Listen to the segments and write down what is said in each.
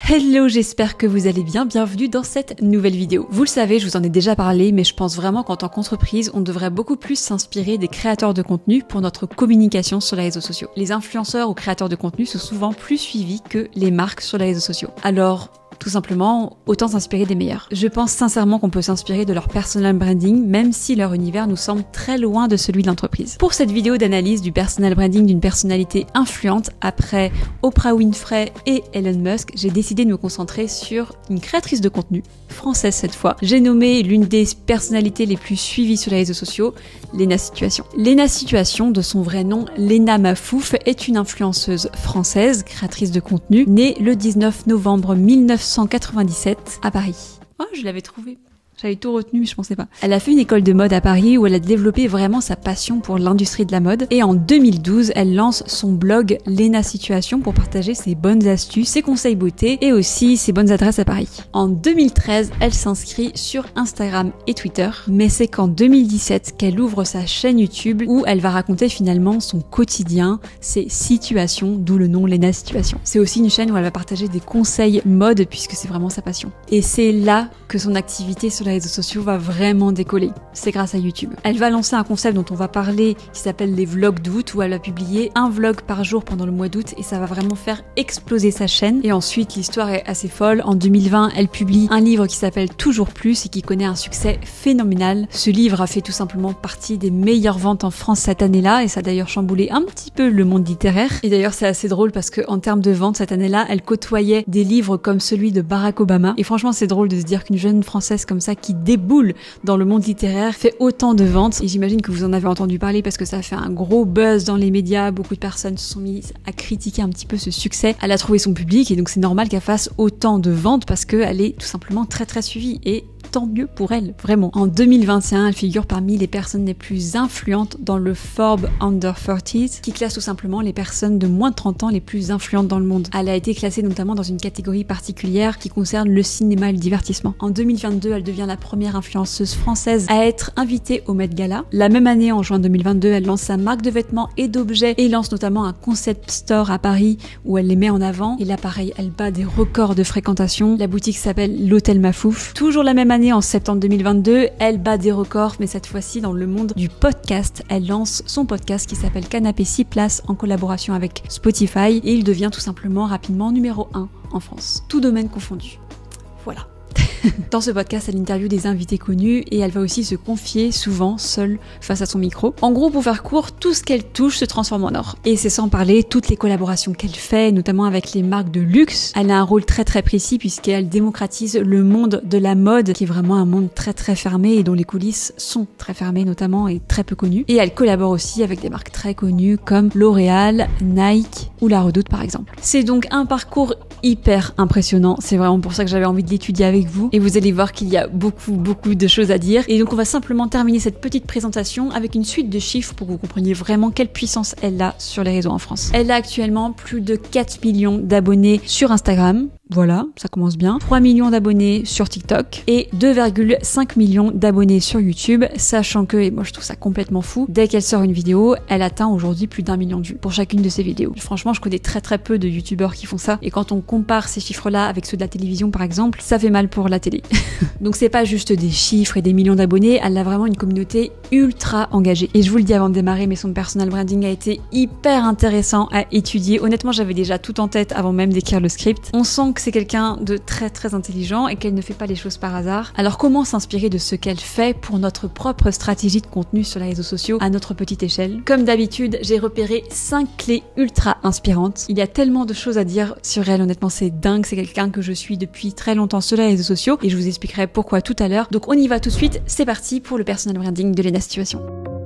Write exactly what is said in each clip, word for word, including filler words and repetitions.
Hello, j'espère que vous allez bien, bienvenue dans cette nouvelle vidéo. Vous le savez, je vous en ai déjà parlé, mais je pense vraiment qu'en tant qu'entreprise, on devrait beaucoup plus s'inspirer des créateurs de contenu pour notre communication sur les réseaux sociaux. Les influenceurs ou créateurs de contenu sont souvent plus suivis que les marques sur les réseaux sociaux. Alors, tout simplement, autant s'inspirer des meilleurs. Je pense sincèrement qu'on peut s'inspirer de leur personal branding, même si leur univers nous semble très loin de celui de l'entreprise. Pour cette vidéo d'analyse du personal branding d'une personnalité influente, après Oprah Winfrey et Elon Musk, j'ai décidé de me concentrer sur une créatrice de contenu, française cette fois. J'ai nommé l'une des personnalités les plus suivies sur les réseaux sociaux, Léna Situation. Léna Situation, de son vrai nom Léna Mafouf, est une influenceuse française, créatrice de contenu, née le dix-neuf novembre mille neuf cent quatre-vingt-dix-sept à Paris. Oh, je l'avais trouvé. J'avais tout retenu, mais je pensais pas. Elle a fait une école de mode à Paris où elle a développé vraiment sa passion pour l'industrie de la mode. Et en deux mille douze, elle lance son blog Léna Situation pour partager ses bonnes astuces, ses conseils beauté et aussi ses bonnes adresses à Paris. En deux mille treize, elle s'inscrit sur Instagram et Twitter. Mais c'est qu'en deux mille dix-sept qu'elle ouvre sa chaîne YouTube où elle va raconter finalement son quotidien, ses situations, d'où le nom Léna Situation. C'est aussi une chaîne où elle va partager des conseils mode puisque c'est vraiment sa passion. Et c'est là que son activité sur les réseaux sociaux va vraiment décoller. C'est grâce à YouTube. Elle va lancer un concept dont on va parler qui s'appelle les vlogs d'août où elle va publier un vlog par jour pendant le mois d'août et ça va vraiment faire exploser sa chaîne. Et ensuite, l'histoire est assez folle. En deux mille vingt, elle publie un livre qui s'appelle Toujours Plus et qui connaît un succès phénoménal. Ce livre a fait tout simplement partie des meilleures ventes en France cette année-là et ça a d'ailleurs chamboulé un petit peu le monde littéraire. Et d'ailleurs, c'est assez drôle parce que en termes de vente cette année-là, elle côtoyait des livres comme celui de Barack Obama. Et franchement, c'est drôle de se dire qu'une jeune française comme ça qui déboule dans le monde littéraire fait autant de ventes et j'imagine que vous en avez entendu parler parce que ça a fait un gros buzz dans les médias, beaucoup de personnes se sont mises à critiquer un petit peu ce succès, elle a trouvé son public et donc c'est normal qu'elle fasse autant de ventes parce qu'elle est tout simplement très très suivie et tant mieux pour elle, vraiment. En deux mille vingt et un, elle figure parmi les personnes les plus influentes dans le Forbes Under trente qui classe tout simplement les personnes de moins de trente ans les plus influentes dans le monde. Elle a été classée notamment dans une catégorie particulière qui concerne le cinéma et le divertissement. En deux mille vingt-deux, elle devient la première influenceuse française à être invitée au Met Gala. La même année, en juin deux mille vingt-deux, elle lance sa marque de vêtements et d'objets et lance notamment un concept store à Paris où elle les met en avant. Et là, pareil, elle bat des records de fréquentation. La boutique s'appelle l'Hôtel Mafouf. Toujours la même année, en septembre deux mille vingt-deux, elle bat des records, mais cette fois-ci dans le monde du podcast. Elle lance son podcast qui s'appelle Canapé six places en collaboration avec Spotify et il devient tout simplement rapidement numéro un en France. Tout domaine confondu. Voilà. Dans ce podcast, elle interviewe des invités connus et elle va aussi se confier souvent seule face à son micro. En gros, pour faire court, tout ce qu'elle touche se transforme en or. Et c'est sans parler toutes les collaborations qu'elle fait, notamment avec les marques de luxe. Elle a un rôle très très précis puisqu'elle démocratise le monde de la mode, qui est vraiment un monde très très fermé et dont les coulisses sont très fermées notamment et très peu connues. Et elle collabore aussi avec des marques très connues comme L'Oréal, Nike ou La Redoute par exemple. C'est donc un parcours hyper impressionnant. C'est vraiment pour ça que j'avais envie de l'étudier avec vous. Et vous allez voir qu'il y a beaucoup, beaucoup de choses à dire. Et donc, on va simplement terminer cette petite présentation avec une suite de chiffres pour que vous compreniez vraiment quelle puissance elle a sur les réseaux en France. Elle a actuellement plus de quatre millions d'abonnés sur Instagram. Voilà, ça commence bien. trois millions d'abonnés sur TikTok et deux virgule cinq millions d'abonnés sur YouTube, sachant que, et moi je trouve ça complètement fou, dès qu'elle sort une vidéo, elle atteint aujourd'hui plus d'un million de vues pour chacune de ses vidéos. Franchement, je connais très très peu de youtubeurs qui font ça et quand on compare ces chiffres-là avec ceux de la télévision par exemple, ça fait mal pour la télé. Donc c'est pas juste des chiffres et des millions d'abonnés, elle a vraiment une communauté ultra engagée. Et je vous le dis avant de démarrer, mais son personal branding a été hyper intéressant à étudier. Honnêtement, j'avais déjà tout en tête avant même d'écrire le script. On sent que c'est quelqu'un de très très intelligent et qu'elle ne fait pas les choses par hasard. Alors comment s'inspirer de ce qu'elle fait pour notre propre stratégie de contenu sur les réseaux sociaux à notre petite échelle? Comme d'habitude, j'ai repéré cinq clés ultra inspirantes. Il y a tellement de choses à dire sur elle, honnêtement c'est dingue, c'est quelqu'un que je suis depuis très longtemps sur les réseaux sociaux et je vous expliquerai pourquoi tout à l'heure. Donc on y va tout de suite, c'est parti pour le personal branding de Léna Situation.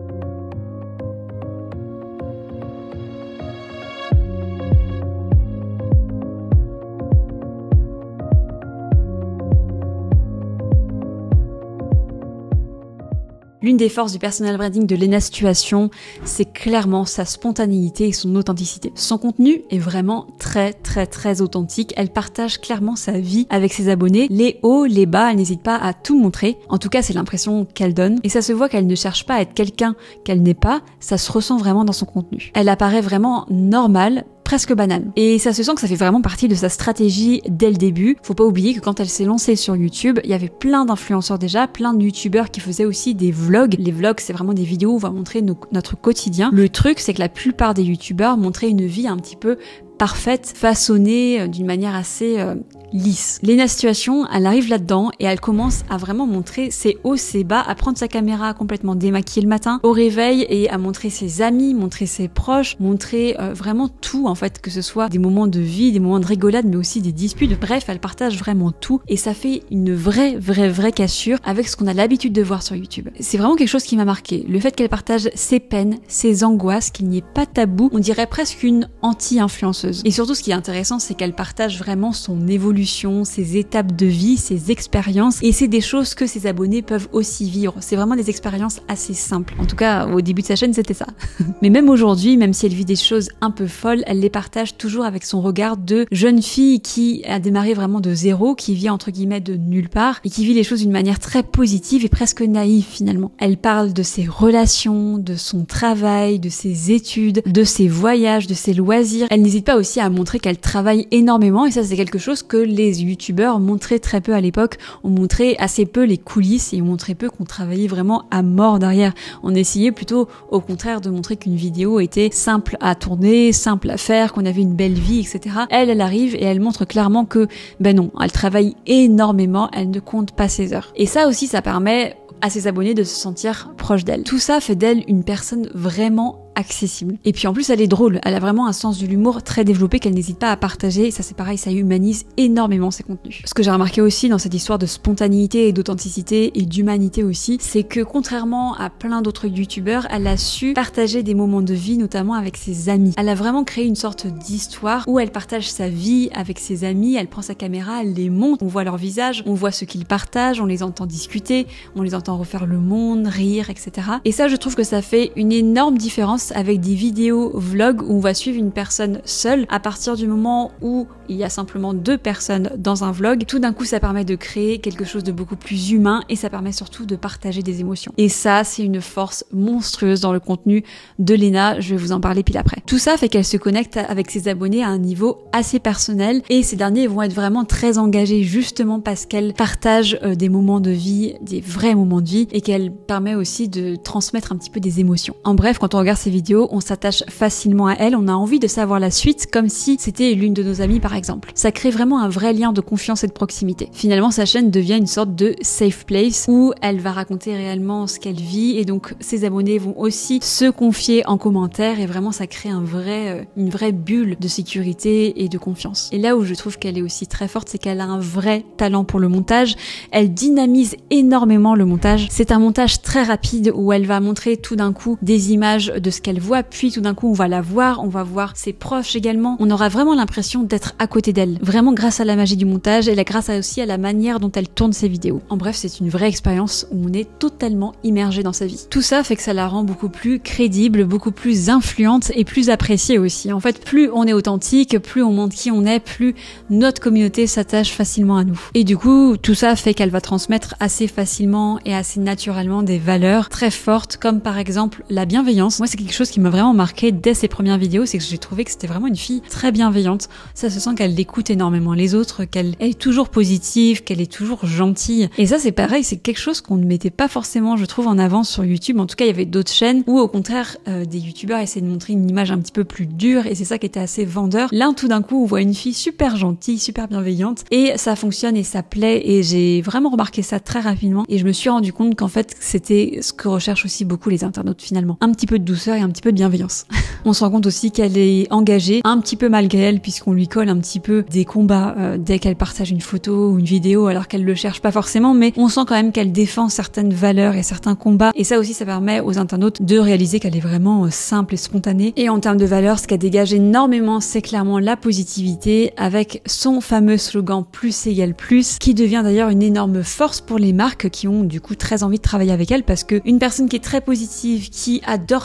L'une des forces du personal branding de Léna Situation, c'est clairement sa spontanéité et son authenticité. Son contenu est vraiment très très très authentique. Elle partage clairement sa vie avec ses abonnés. Les hauts, les bas, elle n'hésite pas à tout montrer. En tout cas, c'est l'impression qu'elle donne. Et ça se voit qu'elle ne cherche pas à être quelqu'un qu'elle n'est pas. Ça se ressent vraiment dans son contenu. Elle apparaît vraiment normale, presque banal. Et ça se sent que ça fait vraiment partie de sa stratégie dès le début. Faut pas oublier que quand elle s'est lancée sur YouTube, il y avait plein d'influenceurs déjà, plein de youtubeurs qui faisaient aussi des vlogs. Les vlogs, c'est vraiment des vidéos où on va montrer nos, notre quotidien. Le truc, c'est que la plupart des youtubeurs montraient une vie un petit peu parfaite, façonnée d'une manière assez euh, lisse. Lena Situation, elle arrive là-dedans et elle commence à vraiment montrer ses hauts, ses bas, à prendre sa caméra complètement démaquillée le matin au réveil et à montrer ses amis, montrer ses proches, montrer euh, vraiment tout en fait, que ce soit des moments de vie, des moments de rigolade, mais aussi des disputes. Bref, elle partage vraiment tout et ça fait une vraie, vraie, vraie cassure avec ce qu'on a l'habitude de voir sur YouTube. C'est vraiment quelque chose qui m'a marqué. Le fait qu'elle partage ses peines, ses angoisses, qu'il n'y ait pas de tabou, on dirait presque une anti-influenceuse. Et surtout, ce qui est intéressant, c'est qu'elle partage vraiment son évolution, ses étapes de vie, ses expériences, et c'est des choses que ses abonnés peuvent aussi vivre. C'est vraiment des expériences assez simples. En tout cas, au début de sa chaîne, c'était ça. Mais même aujourd'hui, même si elle vit des choses un peu folles, elle les partage toujours avec son regard de jeune fille qui a démarré vraiment de zéro, qui vit entre guillemets de nulle part, et qui vit les choses d'une manière très positive et presque naïve finalement. Elle parle de ses relations, de son travail, de ses études, de ses voyages, de ses loisirs. Elle n'hésite pas aussi à montrer qu'elle travaille énormément, et ça c'est quelque chose que les youtubeurs montraient très peu à l'époque. On montrait assez peu les coulisses et on montrait peu qu'on travaillait vraiment à mort derrière. On essayait plutôt au contraire de montrer qu'une vidéo était simple à tourner, simple à faire, qu'on avait une belle vie, et cetera. Elle, elle arrive et elle montre clairement que ben non, elle travaille énormément, elle ne compte pas ses heures. Et ça aussi, ça permet à ses abonnés de se sentir proche d'elle. Tout ça fait d'elle une personne vraiment accessible. Et puis en plus elle est drôle, elle a vraiment un sens de l'humour très développé qu'elle n'hésite pas à partager, et ça c'est pareil, ça humanise énormément ses contenus. Ce que j'ai remarqué aussi dans cette histoire de spontanéité et d'authenticité et d'humanité aussi, c'est que contrairement à plein d'autres youtubeurs, elle a su partager des moments de vie, notamment avec ses amis. Elle a vraiment créé une sorte d'histoire où elle partage sa vie avec ses amis, elle prend sa caméra, elle les montre, on voit leur visage, on voit ce qu'ils partagent, on les entend discuter, on les entend refaire le monde, rire, et cetera. Et ça je trouve que ça fait une énorme différence avec des vidéos vlogs où on va suivre une personne seule. À partir du moment où il y a simplement deux personnes dans un vlog, tout d'un coup ça permet de créer quelque chose de beaucoup plus humain et ça permet surtout de partager des émotions. Et ça c'est une force monstrueuse dans le contenu de Lena, je vais vous en parler pile après. Tout ça fait qu'elle se connecte avec ses abonnés à un niveau assez personnel et ces derniers vont être vraiment très engagés justement parce qu'elle partage euh, des moments de vie, des vrais moments de vie, et qu'elle permet aussi de transmettre un petit peu des émotions. En bref, quand on regarde ces vidéos, on s'attache facilement à elle, on a envie de savoir la suite comme si c'était l'une de nos amies par exemple. Ça crée vraiment un vrai lien de confiance et de proximité. Finalement, sa chaîne devient une sorte de safe place où elle va raconter réellement ce qu'elle vit et donc ses abonnés vont aussi se confier en commentaire et vraiment ça crée un vrai, une vraie bulle de sécurité et de confiance. Et là où je trouve qu'elle est aussi très forte, c'est qu'elle a un vrai talent pour le montage. Elle dynamise énormément le montage. C'est un montage très rapide où elle va montrer tout d'un coup des images de ce qu'elle voit, puis tout d'un coup on va la voir, on va voir ses proches également. On aura vraiment l'impression d'être à côté d'elle, vraiment grâce à la magie du montage et grâce aussi à la manière dont elle tourne ses vidéos. En bref, c'est une vraie expérience où on est totalement immergé dans sa vie. Tout ça fait que ça la rend beaucoup plus crédible, beaucoup plus influente et plus appréciée aussi. En fait, plus on est authentique, plus on montre qui on est, plus notre communauté s'attache facilement à nous. Et du coup, tout ça fait qu'elle va transmettre assez facilement et assez naturellement des valeurs très fortes, comme par exemple la bienveillance. Moi, c'est quelque chose qui m'a vraiment marqué dès ses premières vidéos, c'est que j'ai trouvé que c'était vraiment une fille très bienveillante. Ça se sent qu'elle écoute énormément les autres, qu'elle est toujours positive, qu'elle est toujours gentille. Et ça, c'est pareil, c'est quelque chose qu'on ne mettait pas forcément, je trouve, en avant sur YouTube. En tout cas, il y avait d'autres chaînes où, au contraire, euh, des youtubeurs essaient de montrer une image un petit peu plus dure, et c'est ça qui était assez vendeur. Là, tout d'un coup, on voit une fille super gentille, super bienveillante, et ça fonctionne et ça plaît, et j'ai vraiment remarqué ça très rapidement, et je me suis rendu compte qu'en fait, c'était ce que recherchent aussi beaucoup les internautes finalement. Un petit peu de douceur et un petit peu de bienveillance. On se rend compte aussi qu'elle est engagée, un petit peu malgré elle, puisqu'on lui colle un petit peu des combats euh, dès qu'elle partage une photo ou une vidéo, alors qu'elle le cherche pas forcément, mais on sent quand même qu'elle défend certaines valeurs et certains combats, et ça aussi, ça permet aux internautes de réaliser qu'elle est vraiment euh, simple et spontanée. Et en termes de valeurs, ce qu'elle dégage énormément, c'est clairement la positivité, avec son fameux slogan plus égale plus, qui devient d'ailleurs une énorme force pour les marques qui ont du coup très envie de travailler avec elle, parce que une personne qui est très positive, qui adore travailler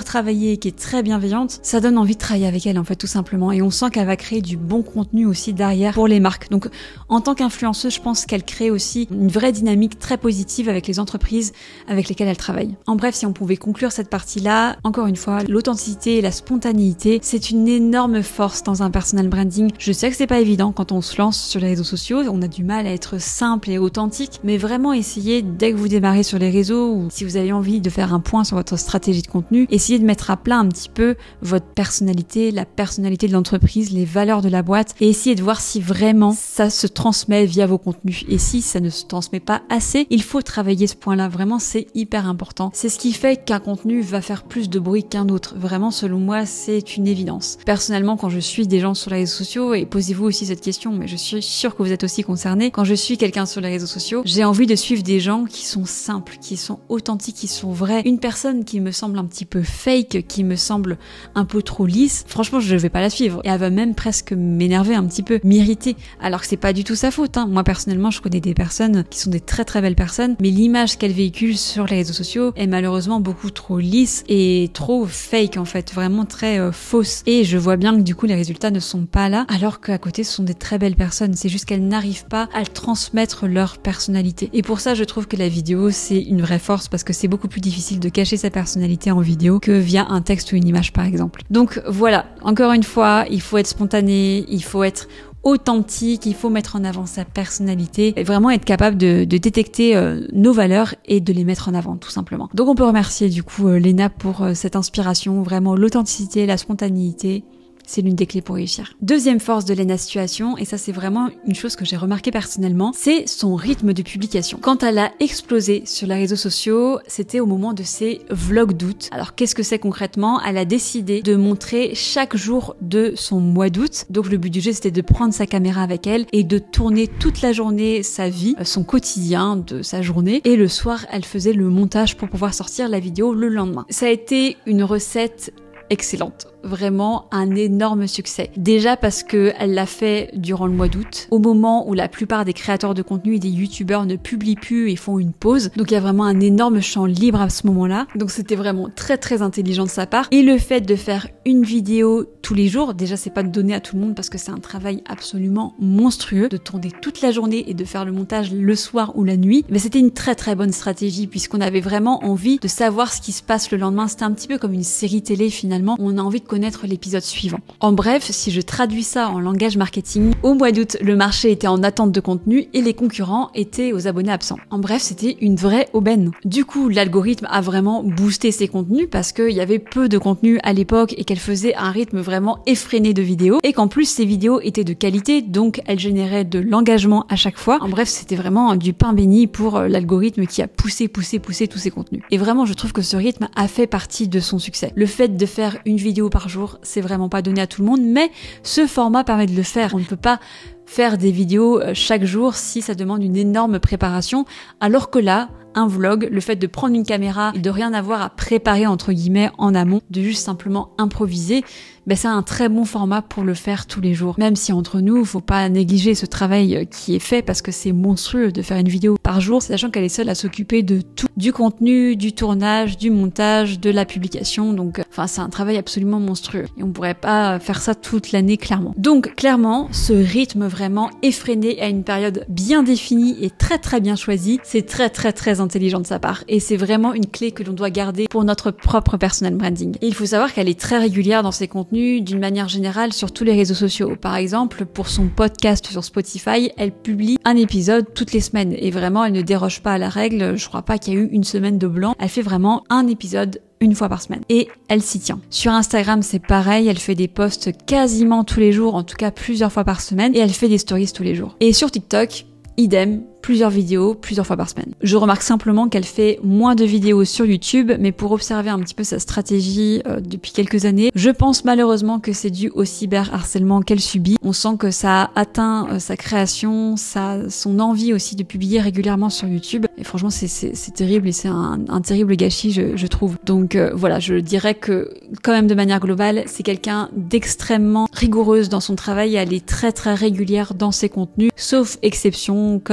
travailler, qui est très bienveillante, ça donne envie de travailler avec elle en fait tout simplement. Et on sent qu'elle va créer du bon contenu aussi derrière pour les marques. Donc en tant qu'influenceuse, je pense qu'elle crée aussi une vraie dynamique très positive avec les entreprises avec lesquelles elle travaille. En bref, si on pouvait conclure cette partie-là, encore une fois, l'authenticité et la spontanéité, c'est une énorme force dans un personal branding. Je sais que c'est pas évident quand on se lance sur les réseaux sociaux, on a du mal à être simple et authentique, mais vraiment essayez dès que vous démarrez sur les réseaux ou si vous avez envie de faire un point sur votre stratégie de contenu, essayez de mettre à plat un petit peu votre personnalité, la personnalité de l'entreprise, les valeurs de la boîte et essayez de voir si vraiment ça se transmet via vos contenus. Et si ça ne se transmet pas assez, il faut travailler ce point-là. Vraiment, c'est hyper important. C'est ce qui fait qu'un contenu va faire plus de bruit qu'un autre. Vraiment, selon moi, c'est une évidence. Personnellement, quand je suis des gens sur les réseaux sociaux, et posez-vous aussi cette question, mais je suis sûre que vous êtes aussi concernés, quand je suis quelqu'un sur les réseaux sociaux, j'ai envie de suivre des gens qui sont simples, qui sont authentiques, qui sont vrais. Une personne qui me semble un petit peu fake, qui me semble un peu trop lisse, franchement, je ne vais pas la suivre. Et elle va même presque m'énerver un petit peu, m'irriter. Alors que c'est pas du tout sa faute, hein. Moi, personnellement, je connais des personnes qui sont des très très belles personnes, mais l'image qu'elles véhiculent sur les réseaux sociaux est malheureusement beaucoup trop lisse et trop fake, en fait, vraiment très euh, fausse. Et je vois bien que du coup, les résultats ne sont pas là, alors qu'à côté, ce sont des très belles personnes. C'est juste qu'elles n'arrivent pas à transmettre leur personnalité. Et pour ça, je trouve que la vidéo, c'est une vraie force parce que c'est beaucoup plus difficile de cacher sa personnalité en vidéo que via un texte ou une image, par exemple. Donc voilà, encore une fois, il faut être spontané, il faut être authentique, il faut mettre en avant sa personnalité et vraiment être capable de, de détecter euh, nos valeurs et de les mettre en avant tout simplement. Donc on peut remercier du coup euh, Léna pour euh, cette inspiration, vraiment l'authenticité, la spontanéité. C'est l'une des clés pour réussir. Deuxième force de Léna Situation, et ça c'est vraiment une chose que j'ai remarqué personnellement, c'est son rythme de publication. Quand elle a explosé sur les réseaux sociaux, c'était au moment de ses vlogs d'août. Alors qu'est-ce que c'est concrètement? Elle a décidé de montrer chaque jour de son mois d'août. Donc le but du jeu c'était de prendre sa caméra avec elle et de tourner toute la journée sa vie, son quotidien de sa journée. Et le soir, elle faisait le montage pour pouvoir sortir la vidéo le lendemain. Ça a été une recette excellente. Vraiment un énorme succès. Déjà parce que elle l'a fait durant le mois d'août, au moment où la plupart des créateurs de contenu et des youtubeurs ne publient plus et font une pause. Donc il y a vraiment un énorme champ libre à ce moment-là. Donc c'était vraiment très très intelligent de sa part. Et le fait de faire une vidéo tous les jours, déjà c'est pas donné à tout le monde parce que c'est un travail absolument monstrueux de tourner toute la journée et de faire le montage le soir ou la nuit. Mais c'était une très très bonne stratégie puisqu'on avait vraiment envie de savoir ce qui se passe le lendemain. C'était un petit peu comme une série télé finalement. On a envie de connaître l'épisode suivant. En bref, si je traduis ça en langage marketing, au mois d'août, le marché était en attente de contenu et les concurrents étaient aux abonnés absents. En bref, c'était une vraie aubaine. Du coup, l'algorithme a vraiment boosté ses contenus parce qu'il y avait peu de contenu à l'époque et qu'elle faisait un rythme vraiment effréné de vidéos et qu'en plus ces vidéos étaient de qualité, donc elles généraient de l'engagement à chaque fois. En bref, c'était vraiment du pain béni pour l'algorithme qui a poussé, poussé, poussé tous ces contenus. Et vraiment, je trouve que ce rythme a fait partie de son succès. Le fait de faire une vidéo par jour, c'est vraiment pas donné à tout le monde, mais ce format permet de le faire. On ne peut pas faire des vidéos chaque jour si ça demande une énorme préparation, alors que là, un vlog, le fait de prendre une caméra et de rien avoir à préparer entre guillemets en amont, de juste simplement improviser, ben c'est un très bon format pour le faire tous les jours. Même si entre nous, faut pas négliger ce travail qui est fait parce que c'est monstrueux de faire une vidéo par jour, sachant qu'elle est seule à s'occuper de tout, du contenu, du tournage, du montage, de la publication. Donc, enfin, c'est un travail absolument monstrueux et on pourrait pas faire ça toute l'année clairement. Donc, clairement, ce rythme vraiment effréné à une période bien définie et très très bien choisie, c'est très très très intelligent de sa part et c'est vraiment une clé que l'on doit garder pour notre propre personal branding. Et il faut savoir qu'elle est très régulière dans ses contenus d'une manière générale sur tous les réseaux sociaux. Par exemple, pour son podcast sur Spotify, elle publie un épisode toutes les semaines et vraiment elle ne déroge pas à la règle. Je crois pas qu'il y a eu une semaine de blanc. Elle fait vraiment un épisode une fois par semaine et elle s'y tient. Sur Instagram, c'est pareil, elle fait des posts quasiment tous les jours, en tout cas plusieurs fois par semaine et elle fait des stories tous les jours. Et sur TikTok, idem, plusieurs vidéos, plusieurs fois par semaine. Je remarque simplement qu'elle fait moins de vidéos sur YouTube, mais pour observer un petit peu sa stratégie euh, depuis quelques années, je pense malheureusement que c'est dû au cyberharcèlement qu'elle subit. On sent que ça a atteint euh, sa création, sa, son envie aussi de publier régulièrement sur YouTube. Et franchement, c'est, c'est, c'est terrible et c'est un, un terrible gâchis, je, je trouve. Donc euh, voilà, je dirais que quand même de manière globale, c'est quelqu'un d'extrêmement rigoureuse dans son travail et elle est très très régulière dans ses contenus, sauf exception comme cette année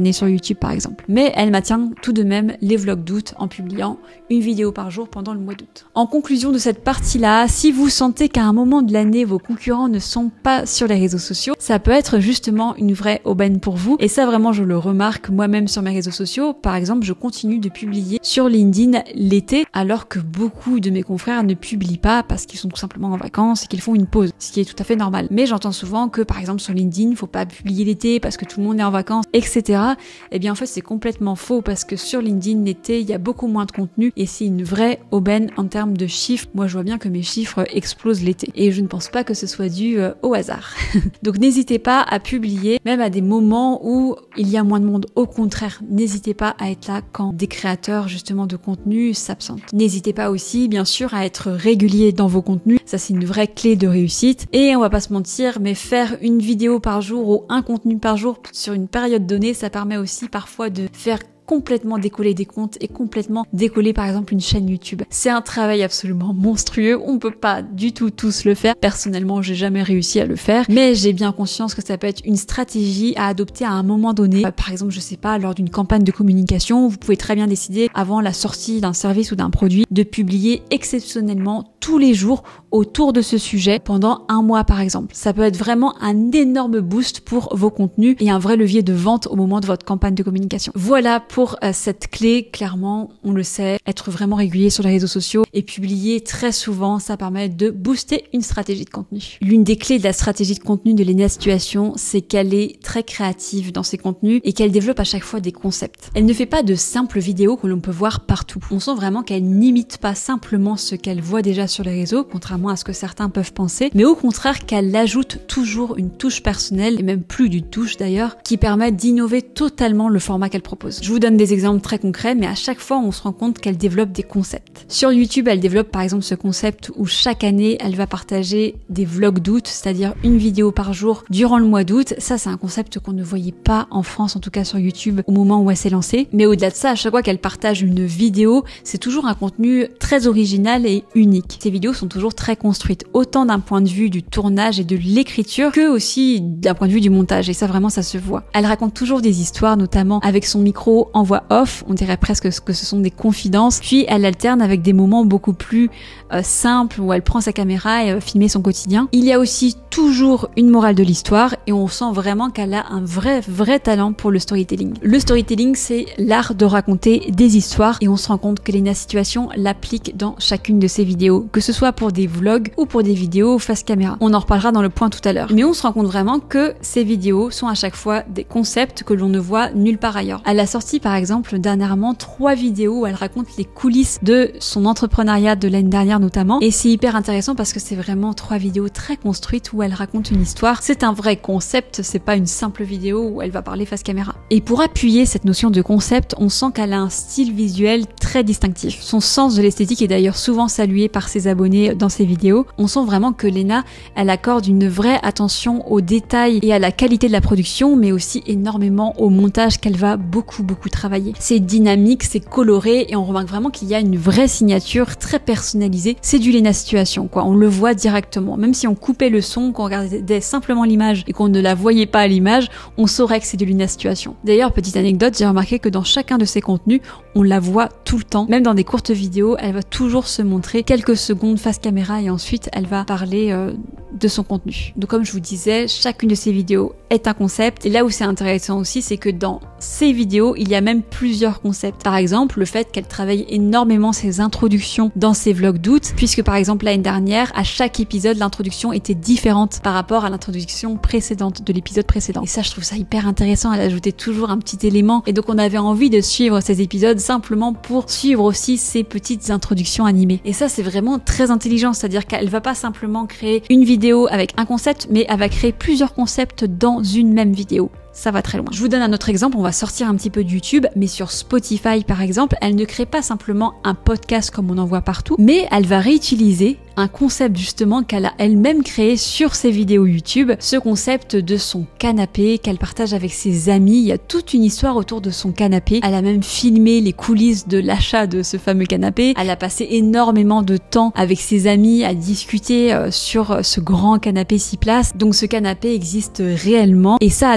d'abonnés sur YouTube par exemple. Mais elle maintient tout de même les vlogs d'août en publiant une vidéo par jour pendant le mois d'août. En conclusion de cette partie-là, si vous sentez qu'à un moment de l'année, vos concurrents ne sont pas sur les réseaux sociaux, ça peut être justement une vraie aubaine pour vous. Et ça vraiment, je le remarque moi-même sur mes réseaux sociaux. Par exemple, je continue de publier sur LinkedIn l'été, alors que beaucoup de mes confrères ne publient pas parce qu'ils sont tout simplement en vacances et qu'ils font une pause, ce qui est tout à fait normal. Mais j'entends souvent que par exemple sur LinkedIn, il faut pas publier l'été parce que tout le monde est en vacances, et cetera. Eh bien en fait, c'est complètement faux parce que sur LinkedIn, l'été, il y a beaucoup moins de contenu et c'est une vraie aubaine en termes de chiffres. Moi, je vois bien que mes chiffres explosent l'été et je ne pense pas que ce soit dû euh, au hasard. Donc n'hésitez pas à publier, même à des moments où il y a moins de monde. Au contraire, n'hésitez pas à être là quand des créateurs justement de contenu s'absentent. N'hésitez pas aussi, bien sûr, à être régulier dans vos contenus. Ça, c'est une vraie clé de réussite. Et on va pas se mentir, mais faire une vidéo par jour ou un contenu par jour sur une période donnée, ça permet aussi parfois de faire complètement décoller des comptes et complètement décoller par exemple une chaîne YouTube. C'est un travail absolument monstrueux, on peut pas du tout tous le faire. Personnellement, j'ai jamais réussi à le faire, mais j'ai bien conscience que ça peut être une stratégie à adopter à un moment donné. Euh, par exemple, je sais pas, lors d'une campagne de communication, vous pouvez très bien décider avant la sortie d'un service ou d'un produit de publier exceptionnellement tous les jours autour de ce sujet pendant un mois par exemple. Ça peut être vraiment un énorme boost pour vos contenus et un vrai levier de vente au moment de votre campagne de communication. Voilà pour euh, cette clé. Clairement, on le sait, être vraiment régulier sur les réseaux sociaux et publier très souvent, ça permet de booster une stratégie de contenu. L'une des clés de la stratégie de contenu de Léna Situation, c'est qu'elle est très créative dans ses contenus et qu'elle développe à chaque fois des concepts. Elle ne fait pas de simples vidéos que l'on peut voir partout. On sent vraiment qu'elle n'imite pas simplement ce qu'elle voit déjà sur les réseaux, contrairement à ce que certains peuvent penser, mais au contraire qu'elle ajoute toujours une touche personnelle, et même plus d'une touche d'ailleurs, qui permet d'innover totalement le format qu'elle propose. Je vous donne des exemples très concrets, mais à chaque fois on se rend compte qu'elle développe des concepts. Sur YouTube, elle développe par exemple ce concept où chaque année elle va partager des vlogs d'août, c'est-à-dire une vidéo par jour durant le mois d'août. Ça, c'est un concept qu'on ne voyait pas en France, en tout cas sur YouTube, au moment où elle s'est lancée. Mais au-delà de ça, à chaque fois qu'elle partage une vidéo, c'est toujours un contenu très original et unique. Ces vidéos sont toujours très construites, autant d'un point de vue du tournage et de l'écriture que aussi d'un point de vue du montage, et ça vraiment ça se voit. Elle raconte toujours des histoires, notamment avec son micro en voix off, on dirait presque que ce sont des confidences, puis elle alterne avec des moments beaucoup plus euh, simples où elle prend sa caméra et euh, filmer son quotidien. Il y a aussi toujours une morale de l'histoire et on sent vraiment qu'elle a un vrai vrai talent pour le storytelling. Le storytelling, c'est l'art de raconter des histoires et on se rend compte que Léna Situation l'applique dans chacune de ses vidéos, que ce soit pour des vlogs ou pour des vidéos face caméra. On en reparlera dans le point tout à l'heure. Mais on se rend compte vraiment que ces vidéos sont à chaque fois des concepts que l'on ne voit nulle part ailleurs. Elle a sorti par exemple dernièrement trois vidéos où elle raconte les coulisses de son entrepreneuriat de l'année dernière notamment, et c'est hyper intéressant parce que c'est vraiment trois vidéos très construites où elle raconte une histoire. C'est un vrai concept, c'est pas une simple vidéo où elle va parler face caméra. Et pour appuyer cette notion de concept, on sent qu'elle a un style visuel très distinctif. Son sens de l'esthétique est d'ailleurs souvent salué par ses abonnés dans ses vidéos. On sent vraiment que Léna, elle accorde une vraie attention aux détails et à la qualité de la production, mais aussi énormément au montage qu'elle va beaucoup beaucoup travailler. C'est dynamique, c'est coloré et on remarque vraiment qu'il y a une vraie signature très personnalisée. C'est du Léna Situation, quoi. On le voit directement. Même si on coupait le son, qu'on regardait simplement l'image et qu'on ne la voyait pas à l'image, on saurait que c'est de Léna Situation. D'ailleurs, petite anecdote, j'ai remarqué que dans chacun de ses contenus, on la voit tout le temps. Même dans des courtes vidéos, elle va toujours se montrer quelques secondes face caméra et ensuite elle va parler euh, de son contenu. Donc comme je vous disais, chacune de ces vidéos est un concept. Et là où c'est intéressant aussi, c'est que dans ces vidéos, il y a même plusieurs concepts. Par exemple, le fait qu'elle travaille énormément ses introductions dans ses vlogs d'août, puisque par exemple l'année dernière, à chaque épisode, l'introduction était différente par rapport à l'introduction précédente de l'épisode précédent. Et ça, je trouve ça hyper intéressant. Elle ajoutait toujours un petit élément. Et donc on avait envie de suivre ces épisodes simplement pour suivre aussi ces petites introductions animées. Et ça, c'est vraiment très intelligent. C'est-à-dire qu'elle va pas simplement créer une vidéo avec un concept, mais elle va créer plusieurs concepts dans une même vidéo. Ça va très loin. Je vous donne un autre exemple, on va sortir un petit peu de YouTube, mais sur Spotify par exemple, elle ne crée pas simplement un podcast comme on en voit partout, mais elle va réutiliser un concept justement qu'elle a elle-même créé sur ses vidéos YouTube, ce concept de son canapé qu'elle partage avec ses amis. Il y a toute une histoire autour de son canapé. Elle a même filmé les coulisses de l'achat de ce fameux canapé. Elle a passé énormément de temps avec ses amis à discuter euh, sur ce grand canapé six places. Donc ce canapé existe réellement et ça a donné finalement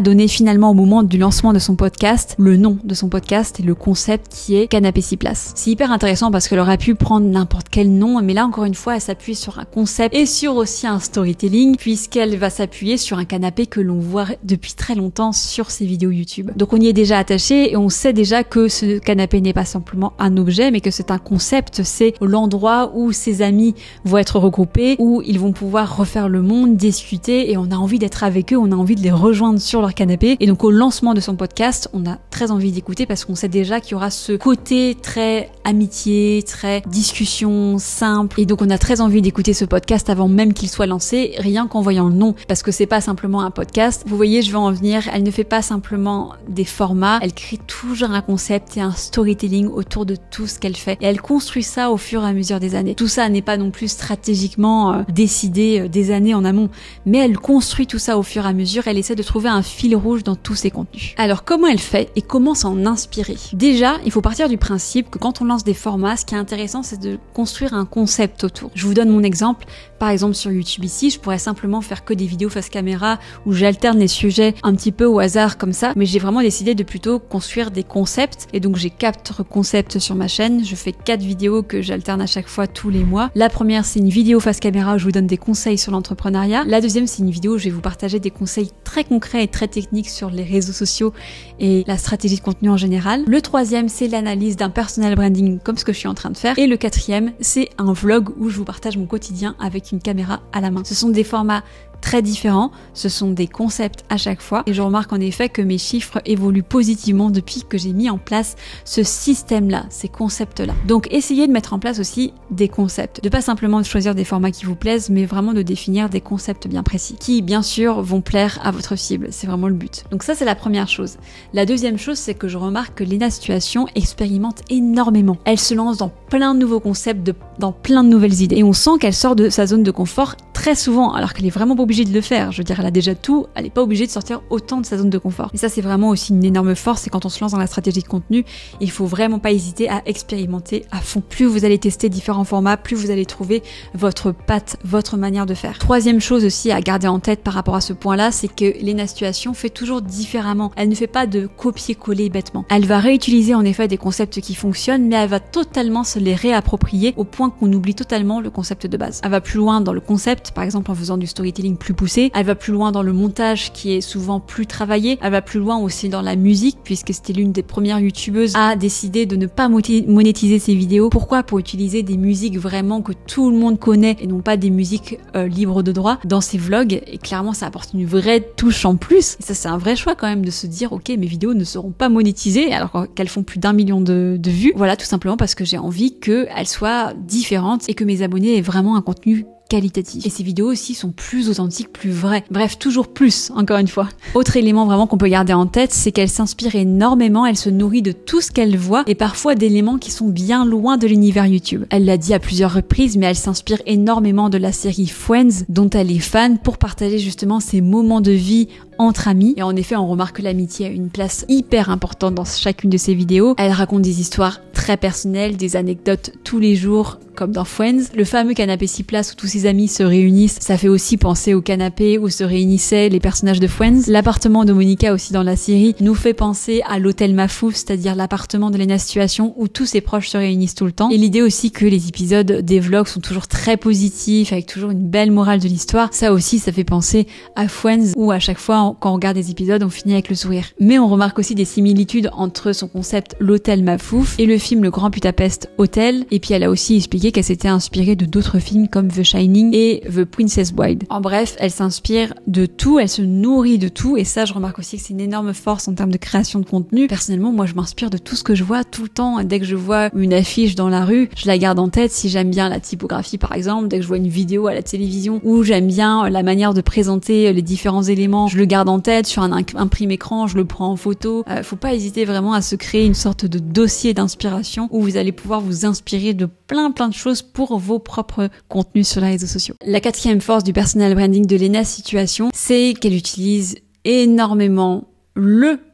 finalement au moment du lancement de son podcast, le nom de son podcast et le concept qui est Canapé six places. C'est hyper intéressant parce qu'elle aurait pu prendre n'importe quel nom, mais là encore une fois elle s'appuie sur un concept et sur aussi un storytelling puisqu'elle va s'appuyer sur un canapé que l'on voit depuis très longtemps sur ses vidéos YouTube. Donc on y est déjà attaché et on sait déjà que ce canapé n'est pas simplement un objet mais que c'est un concept, c'est l'endroit où ses amis vont être regroupés, où ils vont pouvoir refaire le monde, discuter et on a envie d'être avec eux, on a envie de les rejoindre sur leur canapé. Et donc au lancement de son podcast, on a très envie d'écouter parce qu'on sait déjà qu'il y aura ce côté très amitié, très discussion simple et donc on a très envie d'écouter ce podcast avant même qu'il soit lancé, rien qu'en voyant le nom, parce que c'est pas simplement un podcast. Vous voyez, je vais en venir, elle ne fait pas simplement des formats, elle crée toujours un concept et un storytelling autour de tout ce qu'elle fait et elle construit ça au fur et à mesure des années. Tout ça n'est pas non plus stratégiquement euh, décidé euh, des années en amont, mais elle construit tout ça au fur et à mesure, elle essaie de trouver un fil rouge dans tous ses contenus. Alors comment elle fait et comment s'en inspirer? Déjà, il faut partir du principe que quand on lance des formats, ce qui est intéressant, c'est de construire un concept autour. Je vous donne mon exemple. Par exemple, sur YouTube ici, je pourrais simplement faire que des vidéos face caméra où j'alterne les sujets un petit peu au hasard comme ça, mais j'ai vraiment décidé de plutôt construire des concepts et donc j'ai quatre concepts sur ma chaîne. Je fais quatre vidéos que j'alterne à chaque fois tous les mois. La première, c'est une vidéo face caméra où je vous donne des conseils sur l'entrepreneuriat. La deuxième, c'est une vidéo où je vais vous partager des conseils très concrets et très techniques sur les réseaux sociaux et la stratégie de contenu en général. Le troisième, c'est l'analyse d'un personal branding comme ce que je suis en train de faire. Et le quatrième, c'est un vlog où je vous partage mon quotidien avec une caméra à la main. Ce sont des formats très différents, ce sont des concepts à chaque fois et je remarque en effet que mes chiffres évoluent positivement depuis que j'ai mis en place ce système-là, ces concepts-là. Donc essayez de mettre en place aussi des concepts, de pas simplement choisir des formats qui vous plaisent, mais vraiment de définir des concepts bien précis, qui bien sûr vont plaire à votre cible, c'est vraiment le but. Donc ça c'est la première chose. La deuxième chose, c'est que je remarque que Léna Situation expérimente énormément. Elle se lance dans plein de nouveaux concepts, de, dans plein de nouvelles idées et on sent qu'elle sort de sa zone de confort très souvent, alors qu'elle est vraiment pas obligée de le faire. Je veux dire, elle a déjà tout, elle n'est pas obligée de sortir autant de sa zone de confort. Et ça, c'est vraiment aussi une énorme force, c'est quand on se lance dans la stratégie de contenu, il faut vraiment pas hésiter à expérimenter à fond. Plus vous allez tester différents formats, plus vous allez trouver votre patte, votre manière de faire. Troisième chose aussi à garder en tête par rapport à ce point-là, c'est que Léna Situation fait toujours différemment. Elle ne fait pas de copier-coller bêtement. Elle va réutiliser en effet des concepts qui fonctionnent, mais elle va totalement se les réapproprier au point qu'on oublie totalement le concept de base. Elle va plus loin dans le concept, par exemple en faisant du storytelling plus poussé. Elle va plus loin dans le montage qui est souvent plus travaillé. Elle va plus loin aussi dans la musique puisque c'était l'une des premières youtubeuses à décider de ne pas monétiser ses vidéos. Pourquoi? Pour utiliser des musiques vraiment que tout le monde connaît et non pas des musiques euh, libres de droit dans ses vlogs. Et clairement ça apporte une vraie touche en plus. Et ça c'est un vrai choix quand même de se dire ok, mes vidéos ne seront pas monétisées alors qu'elles font plus d'un million de, de vues. Voilà, tout simplement parce que j'ai envie qu'elles soient différentes et que mes abonnés aient vraiment un contenu qualitatif. Et ces vidéos aussi sont plus authentiques, plus vraies. Bref, toujours plus, encore une fois. Autre élément vraiment qu'on peut garder en tête, c'est qu'elle s'inspire énormément, elle se nourrit de tout ce qu'elle voit et parfois d'éléments qui sont bien loin de l'univers YouTube. Elle l'a dit à plusieurs reprises, mais elle s'inspire énormément de la série Friends, dont elle est fan, pour partager justement ses moments de vie entre amis. Et en effet, on remarque que l'amitié a une place hyper importante dans chacune de ses vidéos. Elle raconte des histoires très personnelles, des anecdotes tous les jours, comme dans Friends. Le fameux canapé six places où tous ses amis se réunissent, ça fait aussi penser au canapé où se réunissaient les personnages de Friends. L'appartement de Monica aussi dans la série nous fait penser à l'hôtel Mafouf, c'est-à-dire l'appartement de Léna Situation où tous ses proches se réunissent tout le temps. Et l'idée aussi que les épisodes des vlogs sont toujours très positifs, avec toujours une belle morale de l'histoire. Ça aussi, ça fait penser à Friends où à chaque fois, quand on regarde des épisodes, on finit avec le sourire. Mais on remarque aussi des similitudes entre son concept l'hôtel Mafouf et le film Le Grand Budapest Hotel. Et puis elle a aussi expliqué qu'elle s'était inspirée de d'autres films comme The Shining et The Princess Bride. En bref, elle s'inspire de tout, elle se nourrit de tout et ça je remarque aussi que c'est une énorme force en termes de création de contenu. Personnellement, moi je m'inspire de tout ce que je vois tout le temps. Dès que je vois une affiche dans la rue, je la garde en tête. Si j'aime bien la typographie par exemple, dès que je vois une vidéo à la télévision ou j'aime bien la manière de présenter les différents éléments, je le garde en tête sur un imprime écran, je le prends en photo. Euh, faut pas hésiter vraiment à se créer une sorte de dossier d'inspiration où vous allez pouvoir vous inspirer de plein plein de choses pour vos propres contenus sur les réseaux sociaux. La quatrième force du personal branding de Léna Situation, c'est qu'elle utilise énormément le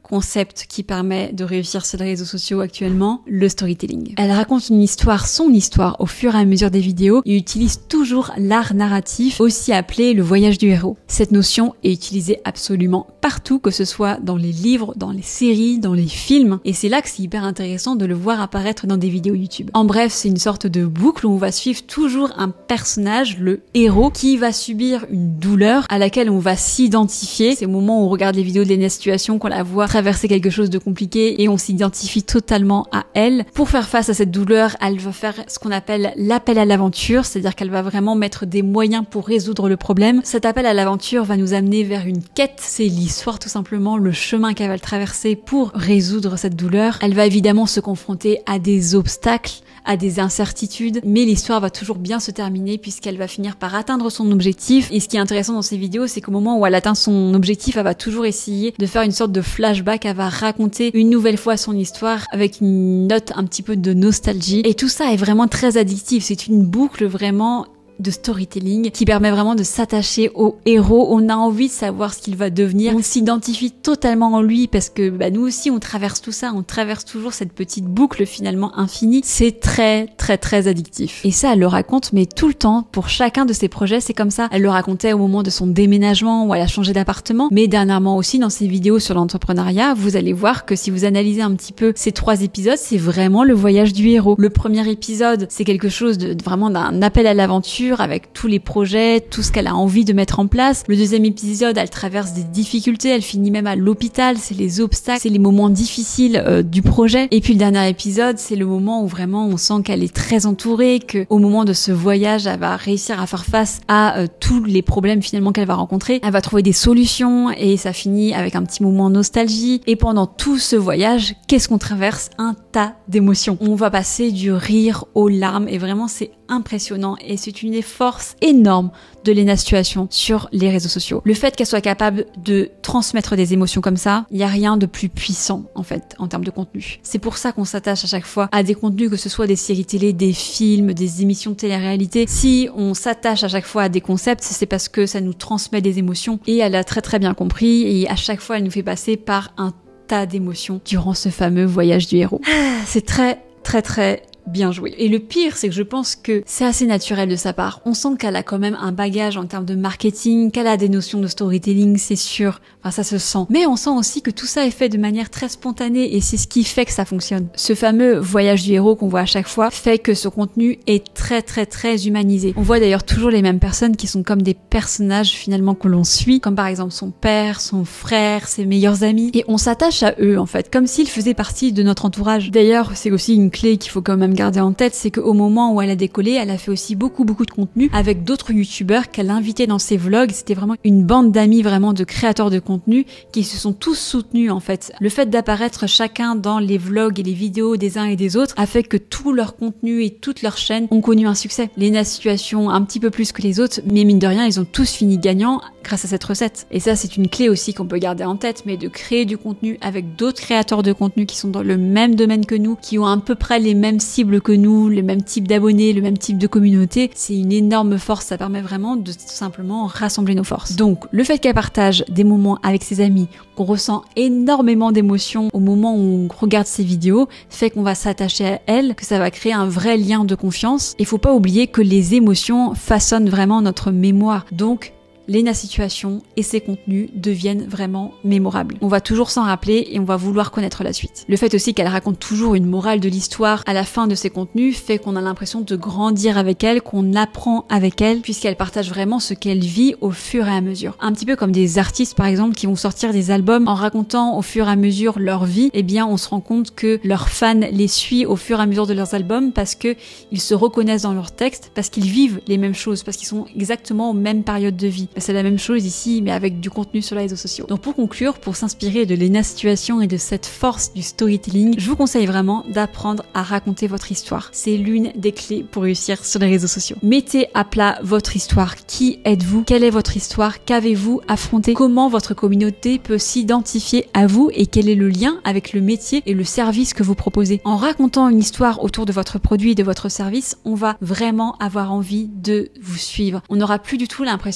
concept qui permet de réussir sur les réseaux sociaux actuellement, le storytelling. Elle raconte une histoire, son histoire, au fur et à mesure des vidéos et utilise toujours l'art narratif, aussi appelé le voyage du héros. Cette notion est utilisée absolument partout, que ce soit dans les livres, dans les séries, dans les films, et c'est là que c'est hyper intéressant de le voir apparaître dans des vidéos YouTube. En bref, c'est une sorte de boucle où on va suivre toujours un personnage, le héros, qui va subir une douleur à laquelle on va s'identifier. C'est au moment où on regarde les vidéos de Lena Situation qu'on la voit traverser quelque chose de compliqué et on s'identifie totalement à elle. Pour faire face à cette douleur, elle va faire ce qu'on appelle l'appel à l'aventure, c'est-à-dire qu'elle va vraiment mettre des moyens pour résoudre le problème. Cet appel à l'aventure va nous amener vers une quête, c'est l'histoire tout simplement, le chemin qu'elle va traverser pour résoudre cette douleur. Elle va évidemment se confronter à des obstacles, à des incertitudes, mais l'histoire va toujours bien se terminer puisqu'elle va finir par atteindre son objectif. Et ce qui est intéressant dans ces vidéos, c'est qu'au moment où elle atteint son objectif, elle va toujours essayer de faire une sorte de flashback, elle va raconter une nouvelle fois son histoire avec une note un petit peu de nostalgie. Et tout ça est vraiment très addictif, c'est une boucle vraiment de storytelling qui permet vraiment de s'attacher au héros. On a envie de savoir ce qu'il va devenir. On s'identifie totalement en lui parce que bah, nous aussi on traverse tout ça, on traverse toujours cette petite boucle finalement infinie. C'est très très très addictif. Et ça elle le raconte mais tout le temps pour chacun de ses projets, c'est comme ça. Elle le racontait au moment de son déménagement où elle a changé d'appartement, mais dernièrement aussi dans ses vidéos sur l'entrepreneuriat, vous allez voir que si vous analysez un petit peu ces trois épisodes, c'est vraiment le voyage du héros. Le premier épisode, c'est quelque chose de, de vraiment d'un appel à l'aventure avec tous les projets, tout ce qu'elle a envie de mettre en place. Le deuxième épisode, elle traverse des difficultés, elle finit même à l'hôpital, c'est les obstacles, c'est les moments difficiles euh, du projet. Et puis le dernier épisode, c'est le moment où vraiment on sent qu'elle est très entourée, que au moment de ce voyage, elle va réussir à faire face à euh, tous les problèmes finalement qu'elle va rencontrer. Elle va trouver des solutions et ça finit avec un petit moment nostalgie. Et pendant tout ce voyage, qu'est-ce qu'on traverse? Un tas d'émotions. On va passer du rire aux larmes et vraiment c'est impressionnant et c'est une des forces énormes de Lena Situation sur les réseaux sociaux. Le fait qu'elle soit capable de transmettre des émotions comme ça, il n'y a rien de plus puissant en fait en termes de contenu. C'est pour ça qu'on s'attache à chaque fois à des contenus, que ce soit des séries télé, des films, des émissions de télé-réalité. Si on s'attache à chaque fois à des concepts, c'est parce que ça nous transmet des émotions et elle a très très bien compris et à chaque fois elle nous fait passer par un tas d'émotions durant ce fameux voyage du héros. Ah, c'est très très très bien joué. Et le pire, c'est que je pense que c'est assez naturel de sa part. On sent qu'elle a quand même un bagage en termes de marketing, qu'elle a des notions de storytelling, c'est sûr. Enfin, ça se sent. Mais on sent aussi que tout ça est fait de manière très spontanée et c'est ce qui fait que ça fonctionne. Ce fameux voyage du héros qu'on voit à chaque fois fait que ce contenu est très très très humanisé. On voit d'ailleurs toujours les mêmes personnes qui sont comme des personnages finalement que l'on suit, comme par exemple son père, son frère, ses meilleurs amis. Et on s'attache à eux en fait, comme s'ils faisaient partie de notre entourage. D'ailleurs, c'est aussi une clé qu'il faut quand même garder en tête, c'est qu'au moment où elle a décollé, elle a fait aussi beaucoup beaucoup de contenu avec d'autres youtubeurs qu'elle invitait dans ses vlogs. C'était vraiment une bande d'amis, vraiment de créateurs de contenu qui se sont tous soutenus en fait. Le fait d'apparaître chacun dans les vlogs et les vidéos des uns et des autres a fait que tout leur contenu et toutes leurs chaînes ont connu un succès. Lena Situation un petit peu plus que les autres, mais mine de rien, ils ont tous fini gagnants grâce à cette recette. Et ça, c'est une clé aussi qu'on peut garder en tête, mais de créer du contenu avec d'autres créateurs de contenu qui sont dans le même domaine que nous, qui ont à peu près les mêmes cibles que nous, le même type d'abonnés, le même type de communauté, c'est une énorme force. Ça permet vraiment de tout simplement rassembler nos forces. Donc, le fait qu'elle partage des moments avec ses amis, qu'on ressent énormément d'émotions au moment où on regarde ses vidéos, fait qu'on va s'attacher à elle, que ça va créer un vrai lien de confiance. Il faut pas oublier que les émotions façonnent vraiment notre mémoire. Donc, Lena Situation et ses contenus deviennent vraiment mémorables. On va toujours s'en rappeler et on va vouloir connaître la suite. Le fait aussi qu'elle raconte toujours une morale de l'histoire à la fin de ses contenus fait qu'on a l'impression de grandir avec elle, qu'on apprend avec elle, puisqu'elle partage vraiment ce qu'elle vit au fur et à mesure. Un petit peu comme des artistes par exemple qui vont sortir des albums en racontant au fur et à mesure leur vie, eh bien on se rend compte que leurs fans les suivent au fur et à mesure de leurs albums parce que ils se reconnaissent dans leurs textes, parce qu'ils vivent les mêmes choses, parce qu'ils sont exactement aux mêmes périodes de vie. C'est la même chose ici, mais avec du contenu sur les réseaux sociaux. Donc pour conclure, pour s'inspirer de Lena Situation et de cette force du storytelling, je vous conseille vraiment d'apprendre à raconter votre histoire. C'est l'une des clés pour réussir sur les réseaux sociaux. Mettez à plat votre histoire. Qui êtes-vous? Quelle est votre histoire? Qu'avez-vous affronté? Comment votre communauté peut s'identifier à vous et quel est le lien avec le métier et le service que vous proposez? En racontant une histoire autour de votre produit et de votre service, on va vraiment avoir envie de vous suivre. On n'aura plus du tout l'impression que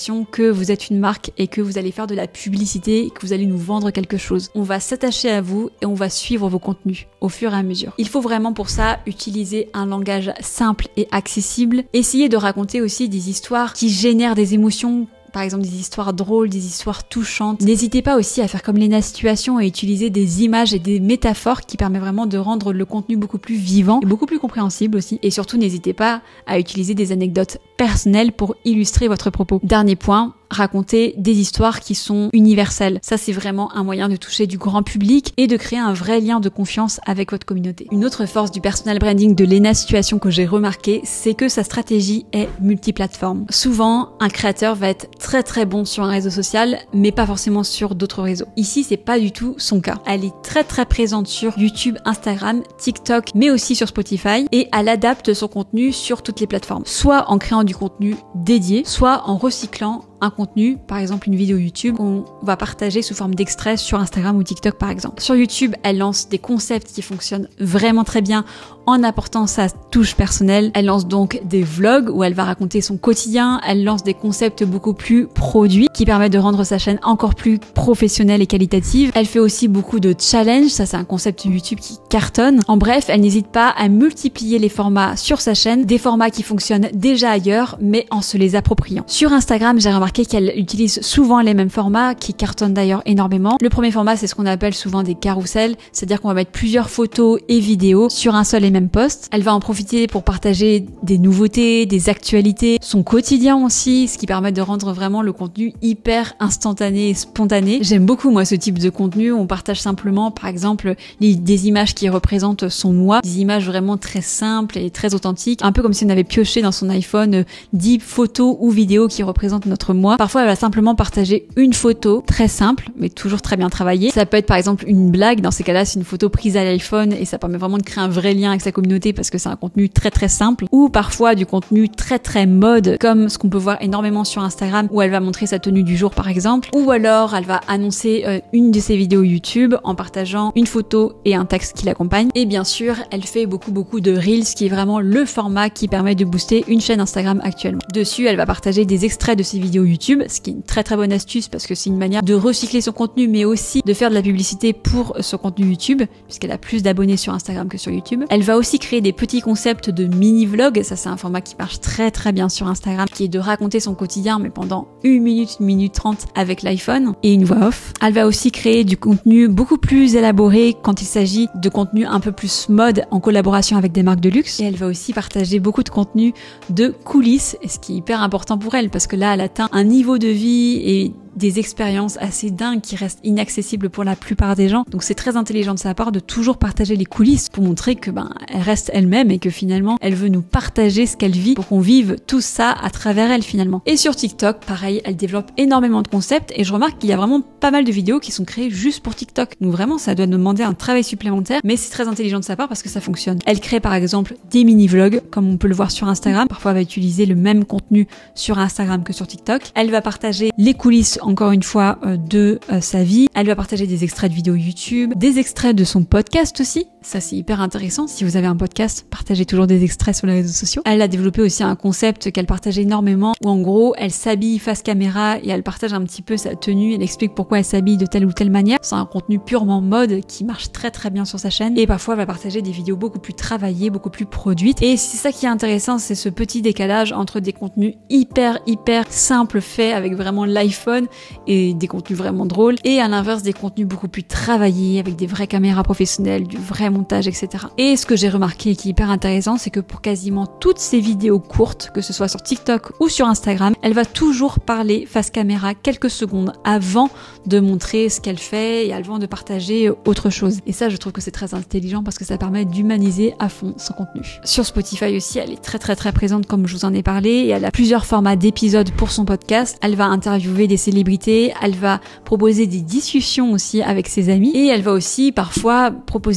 que vous êtes une marque et que vous allez faire de la publicité et que vous allez nous vendre quelque chose. On va s'attacher à vous et on va suivre vos contenus au fur et à mesure. Il faut vraiment pour ça utiliser un langage simple et accessible. Essayez de raconter aussi des histoires qui génèrent des émotions. Par exemple des histoires drôles, des histoires touchantes. N'hésitez pas aussi à faire comme Lena Situation et utiliser des images et des métaphores qui permettent vraiment de rendre le contenu beaucoup plus vivant et beaucoup plus compréhensible aussi. Et surtout, n'hésitez pas à utiliser des anecdotes personnelles pour illustrer votre propos. Dernier point, raconter des histoires qui sont universelles. Ça, c'est vraiment un moyen de toucher du grand public et de créer un vrai lien de confiance avec votre communauté. Une autre force du personal branding de Lena Situation que j'ai remarqué, c'est que sa stratégie est multiplateforme. Souvent, un créateur va être très très bon sur un réseau social, mais pas forcément sur d'autres réseaux. Ici, c'est pas du tout son cas. Elle est très très présente sur YouTube, Instagram, TikTok, mais aussi sur Spotify, et elle adapte son contenu sur toutes les plateformes. Soit en créant du contenu dédié, soit en recyclant un contenu, par exemple une vidéo YouTube, qu'on va partager sous forme d'extrait sur Instagram ou TikTok par exemple. Sur YouTube, elle lance des concepts qui fonctionnent vraiment très bien en apportant sa touche personnelle. Elle lance donc des vlogs où elle va raconter son quotidien. Elle lance des concepts beaucoup plus produits qui permettent de rendre sa chaîne encore plus professionnelle et qualitative. Elle fait aussi beaucoup de challenges. Ça, c'est un concept YouTube qui cartonne. En bref, elle n'hésite pas à multiplier les formats sur sa chaîne, des formats qui fonctionnent déjà ailleurs, mais en se les appropriant. Sur Instagram, j'ai remarqué qu'elle utilise souvent les mêmes formats qui cartonnent d'ailleurs énormément. Le premier format, c'est ce qu'on appelle souvent des carousels, c'est-à-dire qu'on va mettre plusieurs photos et vidéos sur un seul et même post. Elle va en profiter pour partager des nouveautés, des actualités, son quotidien aussi, ce qui permet de rendre vraiment le contenu hyper instantané et spontané. J'aime beaucoup moi ce type de contenu. On partage simplement par exemple les, des images qui représentent son moi, des images vraiment très simples et très authentiques, un peu comme si on avait pioché dans son iPhone dix photos ou vidéos qui représentent notre moi. Parfois elle va simplement partager une photo très simple mais toujours très bien travaillée. Ça peut être par exemple une blague, dans ces cas-là c'est une photo prise à l'iPhone et ça permet vraiment de créer un vrai lien avec sa communauté parce que c'est un contenu très très simple, ou parfois du contenu très très mode comme ce qu'on peut voir énormément sur Instagram où elle va montrer sa tenue du jour par exemple, ou alors elle va annoncer euh, une de ses vidéos YouTube en partageant une photo et un texte qui l'accompagne. Et bien sûr elle fait beaucoup beaucoup de Reels qui est vraiment le format qui permet de booster une chaîne Instagram actuellement. Dessus elle va partager des extraits de ses vidéos YouTube, ce qui est une très très bonne astuce parce que c'est une manière de recycler son contenu mais aussi de faire de la publicité pour son contenu YouTube puisqu'elle a plus d'abonnés sur Instagram que sur YouTube. Elle va aussi créer des petits concepts de mini-vlog, ça c'est un format qui marche très très bien sur Instagram, qui est de raconter son quotidien mais pendant une minute, une minute trente avec l'iPhone et une voix off. Elle va aussi créer du contenu beaucoup plus élaboré quand il s'agit de contenu un peu plus mode en collaboration avec des marques de luxe, et elle va aussi partager beaucoup de contenu de coulisses, ce qui est hyper important pour elle parce que là elle atteint un niveau de vie et des expériences assez dingues qui restent inaccessibles pour la plupart des gens. Donc c'est très intelligent de sa part de toujours partager les coulisses pour montrer que ben elle reste elle-même et que finalement elle veut nous partager ce qu'elle vit pour qu'on vive tout ça à travers elle finalement. Et sur TikTok, pareil, elle développe énormément de concepts et je remarque qu'il y a vraiment pas mal de vidéos qui sont créées juste pour TikTok. Donc vraiment ça doit nous demander un travail supplémentaire, mais c'est très intelligent de sa part parce que ça fonctionne. Elle crée par exemple des mini-vlogs comme on peut le voir sur Instagram. Parfois elle va utiliser le même contenu sur Instagram que sur TikTok. Elle va partager les coulisses encore une fois euh, de euh, sa vie. Elle va partager des extraits de vidéos YouTube, des extraits de son podcast aussi. Ça c'est hyper intéressant. Si vous avez un podcast, partagez toujours des extraits sur les réseaux sociaux. Elle a développé aussi un concept qu'elle partage énormément où en gros elle s'habille face caméra et elle partage un petit peu sa tenue. Elle explique pourquoi elle s'habille de telle ou telle manière. C'est un contenu purement mode qui marche très très bien sur sa chaîne, et parfois elle va partager des vidéos beaucoup plus travaillées, beaucoup plus produites. Et c'est ça qui est intéressant, c'est ce petit décalage entre des contenus hyper hyper simples faits avec vraiment l'iPhone et des contenus vraiment drôles, et à l'inverse des contenus beaucoup plus travaillés avec des vraies caméras professionnelles, du vrai montage, et cetera. Et ce que j'ai remarqué et qui est hyper intéressant, c'est que pour quasiment toutes ces vidéos courtes, que ce soit sur TikTok ou sur Instagram, elle va toujours parler face caméra quelques secondes avant de montrer ce qu'elle fait et avant de partager autre chose. Et ça, je trouve que c'est très intelligent parce que ça permet d'humaniser à fond son contenu. Sur Spotify aussi, elle est très très très présente comme je vous en ai parlé, et elle a plusieurs formats d'épisodes pour son podcast. Elle va interviewer des célébrités, elle va proposer des discussions aussi avec ses amis, et elle va aussi parfois proposer des épisodes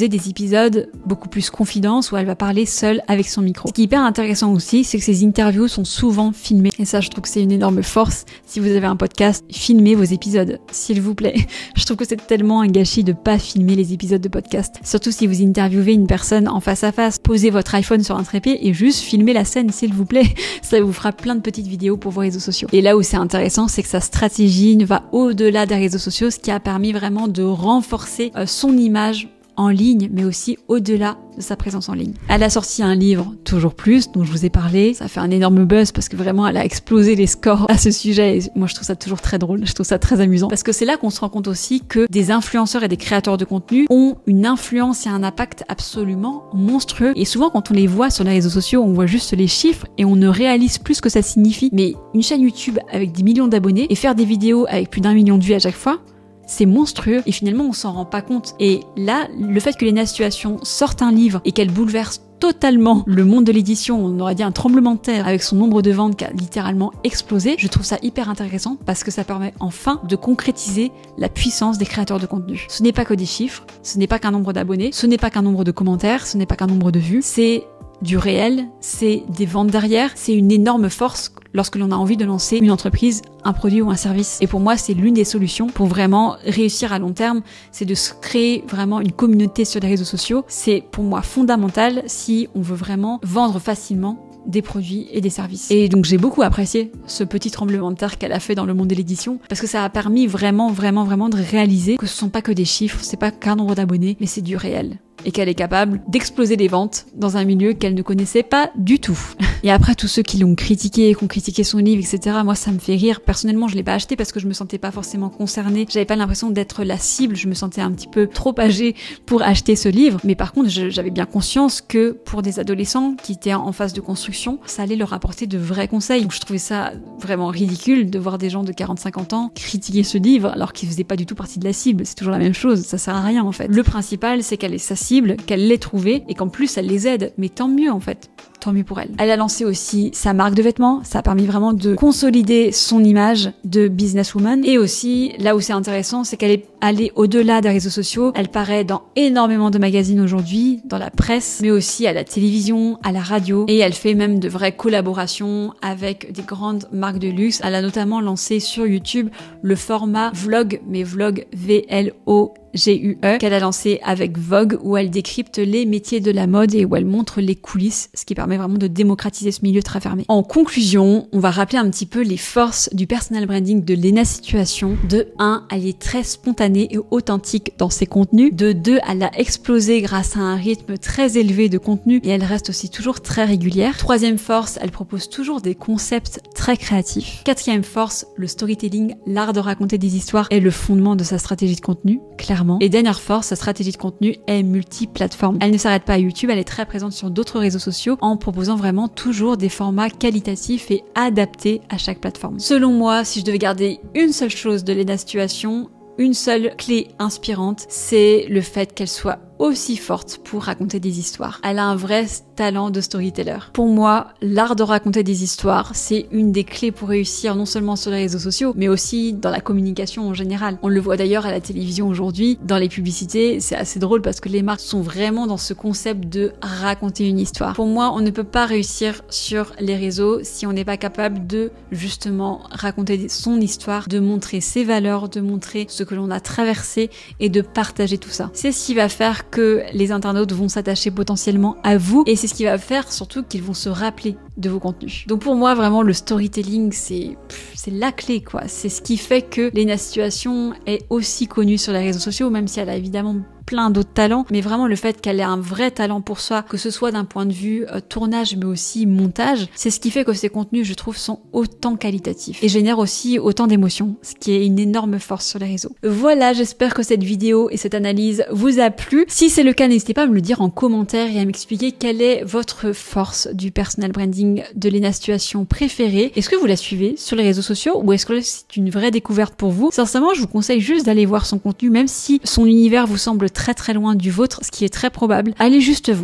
épisodes beaucoup plus confidence où elle va parler seule avec son micro. Ce qui est hyper intéressant aussi, c'est que ces interviews sont souvent filmées. Et ça, je trouve que c'est une énorme force. Si vous avez un podcast, filmez vos épisodes, s'il vous plaît. Je trouve que c'est tellement un gâchis de pas filmer les épisodes de podcast. Surtout si vous interviewez une personne en face à face, posez votre iPhone sur un trépied et juste filmez la scène, s'il vous plaît. Ça vous fera plein de petites vidéos pour vos réseaux sociaux. Et là où c'est intéressant, c'est que sa stratégie ne va au-delà des réseaux sociaux, ce qui a permis vraiment de renforcer euh, son image en ligne, mais aussi au-delà de sa présence en ligne. Elle a sorti un livre, Toujours Plus, dont je vous ai parlé. Ça fait un énorme buzz parce que vraiment, elle a explosé les scores à ce sujet. Et moi, je trouve ça toujours très drôle. Je trouve ça très amusant. Parce que c'est là qu'on se rend compte aussi que des influenceurs et des créateurs de contenu ont une influence et un impact absolument monstrueux. Et souvent, quand on les voit sur les réseaux sociaux, on voit juste les chiffres et on ne réalise plus ce que ça signifie. Mais une chaîne YouTube avec des millions d'abonnés et faire des vidéos avec plus d'un million de vues à chaque fois, c'est monstrueux et finalement on s'en rend pas compte. Et là, le fait que Léna Situation sorte un livre et qu'elle bouleverse totalement le monde de l'édition, on aurait dit un tremblement de terre avec son nombre de ventes qui a littéralement explosé, je trouve ça hyper intéressant parce que ça permet enfin de concrétiser la puissance des créateurs de contenu. Ce n'est pas que des chiffres, ce n'est pas qu'un nombre d'abonnés, ce n'est pas qu'un nombre de commentaires, ce n'est pas qu'un nombre de vues, c'est du réel, c'est des ventes derrière, c'est une énorme force lorsque l'on a envie de lancer une entreprise, un produit ou un service. Et pour moi, c'est l'une des solutions pour vraiment réussir à long terme, c'est de se créer vraiment une communauté sur les réseaux sociaux. C'est pour moi fondamental si on veut vraiment vendre facilement des produits et des services. Et donc j'ai beaucoup apprécié ce petit tremblement de terre qu'elle a fait dans le monde de l'édition parce que ça a permis vraiment, vraiment, vraiment de réaliser que ce sont pas que des chiffres, c'est pas qu'un nombre d'abonnés, mais c'est du réel. Et qu'elle est capable d'exploser les ventes dans un milieu qu'elle ne connaissait pas du tout. Et après, tous ceux qui l'ont critiqué, qui ont critiqué son livre, et cetera, moi, ça me fait rire. Personnellement, je l'ai pas acheté parce que je me sentais pas forcément concernée. J'avais pas l'impression d'être la cible. Je me sentais un petit peu trop âgée pour acheter ce livre. Mais par contre, j'avais bien conscience que pour des adolescents qui étaient en phase de construction, ça allait leur apporter de vrais conseils. Donc, je trouvais ça vraiment ridicule de voir des gens de quarante à cinquante ans critiquer ce livre alors qu'ils faisaient pas du tout partie de la cible. C'est toujours la même chose. Ça sert à rien, en fait. Le principal, c'est qu'elle est sa cible, qu'elle l'ait trouvée et qu'en plus elle les aide. Mais tant mieux en fait. Tant mieux pour elle. Elle a lancé aussi sa marque de vêtements. Ça a permis vraiment de consolider son image de businesswoman. Et aussi, là où c'est intéressant, c'est qu'elle est allée au-delà des réseaux sociaux. Elle paraît dans énormément de magazines aujourd'hui, dans la presse, mais aussi à la télévision, à la radio. Et elle fait même de vraies collaborations avec des grandes marques de luxe. Elle a notamment lancé sur YouTube le format vlog, mais vlog V L O G U E, qu'elle a lancé avec Vogue, où elle décrypte les métiers de la mode et où elle montre les coulisses, ce qui permet vraiment de démocratiser ce milieu très fermé. En conclusion, on va rappeler un petit peu les forces du personal branding de Léna Situation. De un, elle est très spontanée et authentique dans ses contenus. De deux, elle a explosé grâce à un rythme très élevé de contenu et elle reste aussi toujours très régulière. Troisième force, elle propose toujours des concepts très créatifs. Quatrième force, le storytelling, l'art de raconter des histoires est le fondement de sa stratégie de contenu, clairement. Et dernière force, sa stratégie de contenu est multiplateforme. Elle ne s'arrête pas à YouTube, elle est très présente sur d'autres réseaux sociaux en proposant vraiment toujours des formats qualitatifs et adaptés à chaque plateforme. Selon moi, si je devais garder une seule chose de Léna Situation, une seule clé inspirante, c'est le fait qu'elle soit aussi forte pour raconter des histoires. Elle a un vrai talent de storyteller. Pour moi, l'art de raconter des histoires, c'est une des clés pour réussir non seulement sur les réseaux sociaux, mais aussi dans la communication en général. On le voit d'ailleurs à la télévision aujourd'hui, dans les publicités, c'est assez drôle parce que les marques sont vraiment dans ce concept de raconter une histoire. Pour moi, on ne peut pas réussir sur les réseaux si on n'est pas capable de justement raconter son histoire, de montrer ses valeurs, de montrer ce que l'on a traversé et de partager tout ça. C'est ce qui va faire que les internautes vont s'attacher potentiellement à vous et c'est ce qui va faire surtout qu'ils vont se rappeler de vos contenus. Donc pour moi vraiment le storytelling c'est c'est la clé quoi, c'est ce qui fait que Léna Situation est aussi connue sur les réseaux sociaux même si elle a évidemment plein d'autres talents, mais vraiment le fait qu'elle ait un vrai talent pour soi, que ce soit d'un point de vue euh, tournage mais aussi montage, c'est ce qui fait que ses contenus je trouve sont autant qualitatifs et génèrent aussi autant d'émotions, ce qui est une énorme force sur les réseaux. Voilà, j'espère que cette vidéo et cette analyse vous a plu. Si c'est le cas, n'hésitez pas à me le dire en commentaire et à m'expliquer quelle est votre force du personal branding de Léna Situation préférée. Est-ce que vous la suivez sur les réseaux sociaux ou est-ce que c'est une vraie découverte pour vous? Sincèrement, je vous conseille juste d'aller voir son contenu, même si son univers vous semble très très loin du vôtre, ce qui est très probable. Allez juste voir.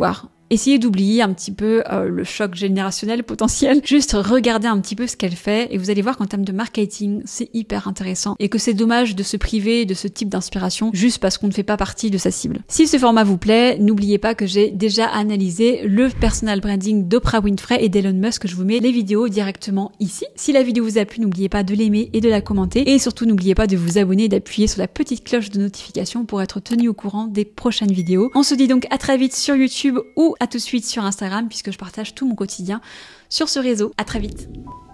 Essayez d'oublier un petit peu euh, le choc générationnel potentiel. Juste regardez un petit peu ce qu'elle fait et vous allez voir qu'en termes de marketing, c'est hyper intéressant et que c'est dommage de se priver de ce type d'inspiration juste parce qu'on ne fait pas partie de sa cible. Si ce format vous plaît, n'oubliez pas que j'ai déjà analysé le personal branding d'Oprah Winfrey et d'Elon Musk. Je vous mets les vidéos directement ici. Si la vidéo vous a plu, n'oubliez pas de l'aimer et de la commenter et surtout n'oubliez pas de vous abonner et d'appuyer sur la petite cloche de notification pour être tenu au courant des prochaines vidéos. On se dit donc à très vite sur YouTube ou à tout de suite sur Instagram puisque je partage tout mon quotidien sur ce réseau. À très vite.